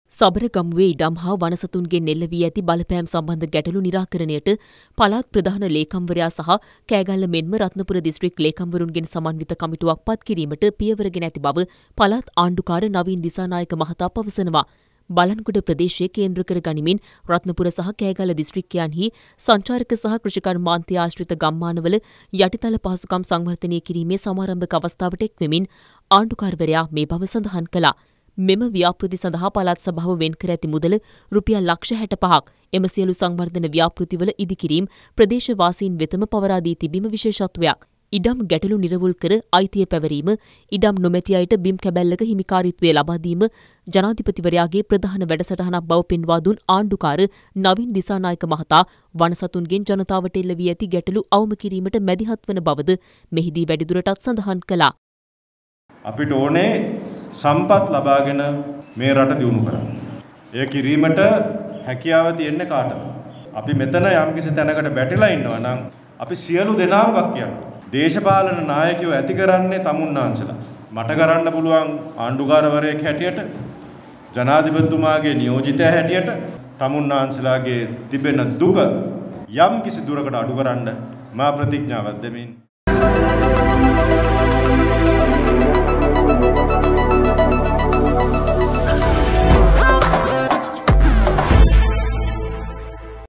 සබරගමුවේ ඉඩම් හා වනසතුන්ගේ නෙල්ල වී ඇති බලපෑම් සම්බන්ධ ගැටලු නිරාකරණයට පළාත් ප්‍රධාන ලේකම්වරයා සහ කෑගල්ල මෙන්ම රත්නපුර දිස්ත්‍රික් ලේකම්වරුන්ගෙන් සමන්විත කමිටුවක් පත් කිරීමට පියවරගෙන ඇති බව පළාත් ආණ්ඩුකාර නවීන් දිසානායක මහතා පවසනවා. බලන්ගොඩ ප්‍රදේශයේ කේන්ද්‍ර කර ගනිමින් රත්නපුර සහ කෑගල්ල දිස්ත්‍රික්කයන්හි සංචාරක සහ කෘෂිකර්මාන්තය ආශ්‍රිත ගම්මානවල යටිතල පහසුකම් සංවර්ධනය කිරීමේ සමාරම්භක අවස්ථාවට එක්වෙමින් ආණ්ඩුකාරවරයා මේ බව සඳහන් කළා. මෙම ව්‍යාපෘති සඳහා පළාත් සභාව වෙන් කර ඇති මුදල රුපියල් ලක්ෂ 65ක් එම සියලු සංවර්ධන ව්‍යාපෘතිවල ඉදිකිරීම ප්‍රදේශවාසීන් වෙතම පවරා දී තිබීම විශේෂත්වයක්. ඉඩම් ගැටලු නිරවුල් කර අයිතිය පැවරීම, ඉඩම් නොමැති අයට බිම් කැබැල්ලක හිමිකාරීත්වය ලබා දීම ජනාධිපතිවරයාගේ ප්‍රධාන වැඩසටහනක් බව පෙන්වා දුන් ආණ්ඩුකාර නවීන් දිසානායක මහතා වනසතුන්ගෙන් ජනතාවට එල්ල වී ඇති ගැටලු අවම කිරීමට මැදිහත් වන බවද මෙහිදී වැඩිදුරටත් සඳහන් කළා. අපිට ඕනේ සම්පත් ලබාගෙන මේ රට දියුණු කරන්න. එය කිරීමට හැකියාව තියෙන්නේ කාටද? අපි මෙතන යම්කිසි තැනකට බැටලා ඉන්නවා නම් අපි සියලු දෙනාම කියනවා. දේශපාලන නායකයෝ ඇති කරන්නේ තමුන්නාන්සලා. මට කරන්න පුළුවන් ආණ්ඩුකාරවරයෙක් හැටියට, ජනාධිපතිතුමාගේ නියෝජිතයා හැටියට තමුන්නාන්සලාගේ තිබෙන දුක යම්කිසි දුරකට අඩු කරන්න මා ප්‍රතිඥාවක් දෙමින්